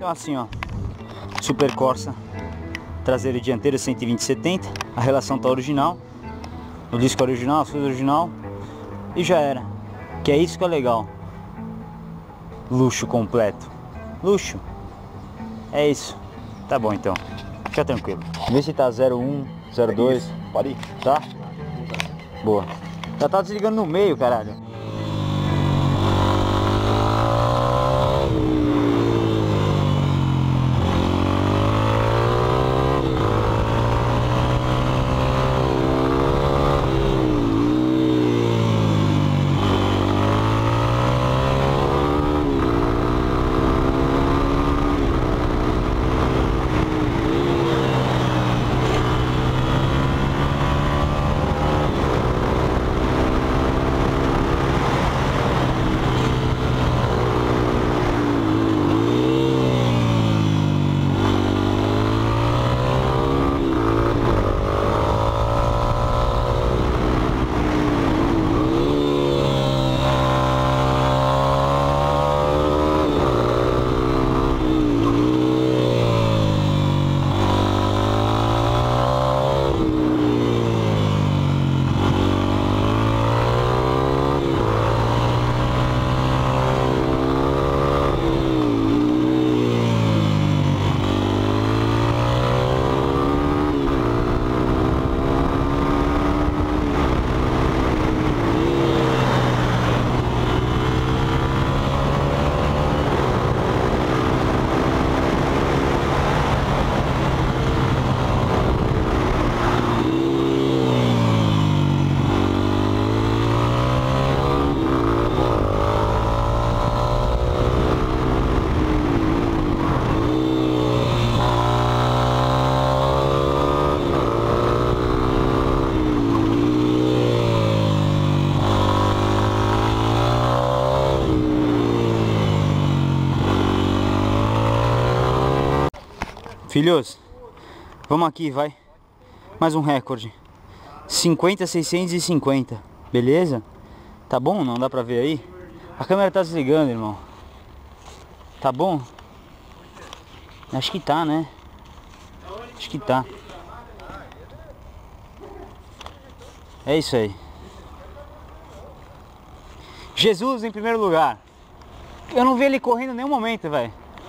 Então assim, ó, Super Corsa, traseira e dianteira 120/70, a relação tá original, o disco original, as coisas original, e já era. Que é isso que é legal. Luxo completo. Luxo. É isso. Tá bom então. Fica tranquilo. Vê se tá 01, 02. Pode ir. Tá? Boa. Já tá desligando no meio, caralho. Filhos, vamos aqui, vai. Mais um recorde. 50.650, beleza? Tá bom? Não dá pra ver aí? A câmera tá desligando, irmão. Tá bom? Acho que tá, né? Acho que tá. É isso aí. Jesus em primeiro lugar. Eu não vi ele correndo em nenhum momento, velho.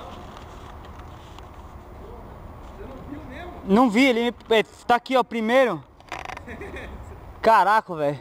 Não vi, ele tá aqui, ó, primeiro. Caraca, velho.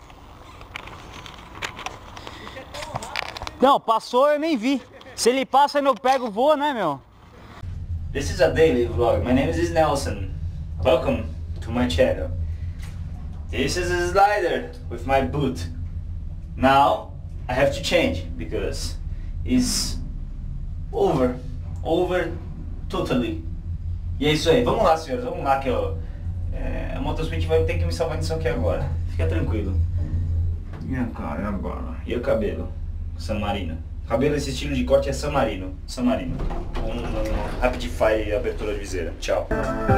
Não, passou, eu nem vi. Se ele passa, eu pego, vou, né, meu? This is a daily vlog. My name is Nelson. Welcome to my channel. This is a slider with my boot. Now I have to change because it's over totally. E é isso aí, vamos lá, senhores, vamos lá que a Motospeed vai ter que me salvar disso aqui agora. Fica tranquilo. E a cara, e agora? E o cabelo? San Marino. Cabelo, esse estilo de corte é San Marino. San Marino. Com Rapidify e abertura de viseira. Tchau.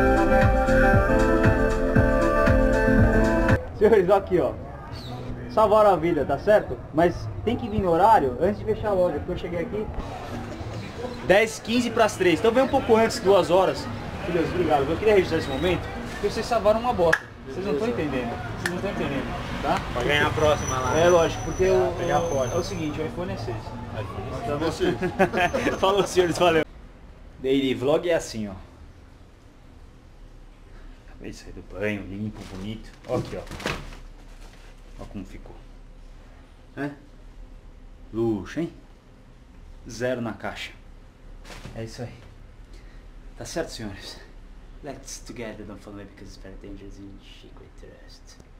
Senhores, aqui ó. Salvaram a vida, tá certo? Mas tem que vir no horário antes de fechar a loja, porque eu cheguei aqui 10:15 para as 3. Então vem um pouco antes, 2 horas. Filhos, obrigado. Eu queria registrar esse momento porque vocês salvaram uma bosta. Vocês não estão entendendo. Vocês não estão entendendo, tá? Pra ganhar a próxima lá. É lógico, porque pegar a porta. é o seguinte, o iPhone é 6. Falou, senhores, valeu. Daily vlog é assim, ó. Acabei de sair do banho, limpo, bonito. Ó aqui, ó. Ó como ficou. É? Luxo, hein? 0 na caixa. É isso aí. Tá certo, senhores? Let's together, don't follow me because it's very dangerous and secret trust.